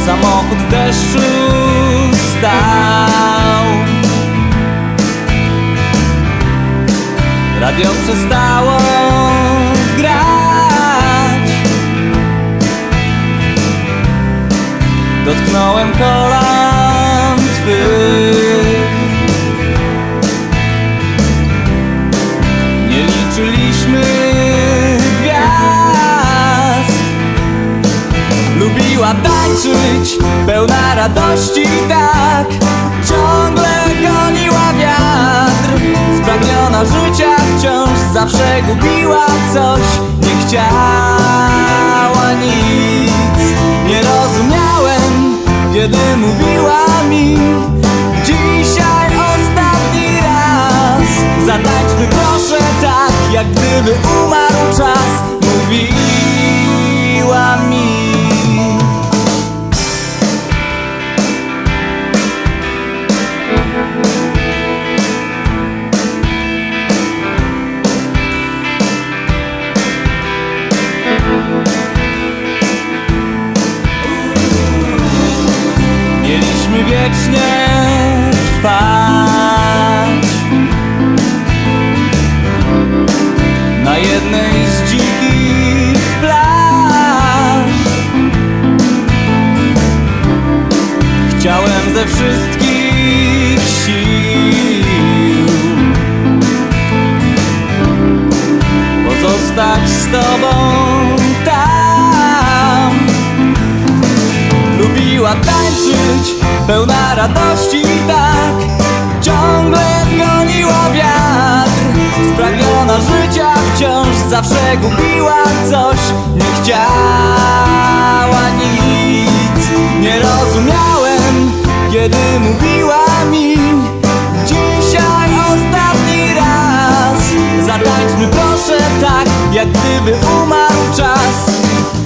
samochód w deszczu stał. Radio przestało grać. Dotknąłem kolan twych. Nie liczyliśmy gwiazd. Lubiła tańczyć, pełna radości tak. Ciągle goniła wiatr. Spragniona życia wciąż zawsze gubiła coś. Nie chciała nic. Nie rozumiałem, kiedy mówiła mi: dzisiaj ostatni raz. Zatańczmy proszę tak, jak gdyby umarł czas. Mówiła mi. Mieliśmy wiecznie trwać na jednej z dzikich plaż. Chciałem ze wszystkich sił pozostać z tobą tam. Lubiła tańczyć, pełna radości tak. Ciągle goniła wiatr. Spragniona życia wciąż zawsze gubiła coś. Nie chciała nic. Nie rozumiałem, kiedy mówiła mi: dzisiaj ostatni raz. Zatańczmy proszę tak, jak gdyby umarł czas.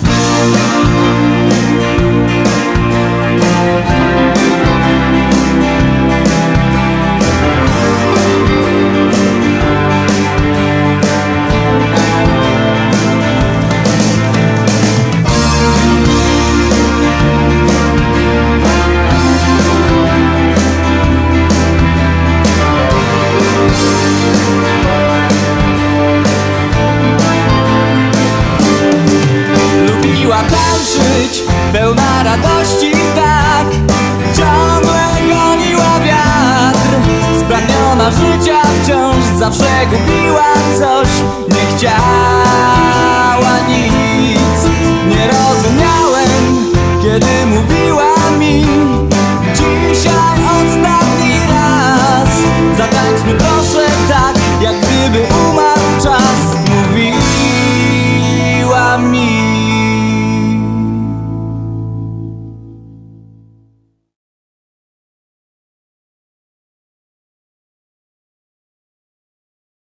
Tańczyć, pełna radości tak. Ciągle goniła wiatr. Spragniona życia wciąż zawsze gubiła coś. Nie chciała nic. Nie rozumiałem, kiedy mówiła mi: